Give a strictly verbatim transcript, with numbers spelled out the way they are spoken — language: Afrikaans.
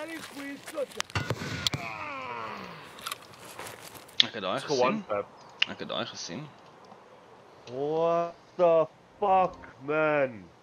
Ek het daai It's one gesien. tap. Ek het daai gesien. What the fuck, man?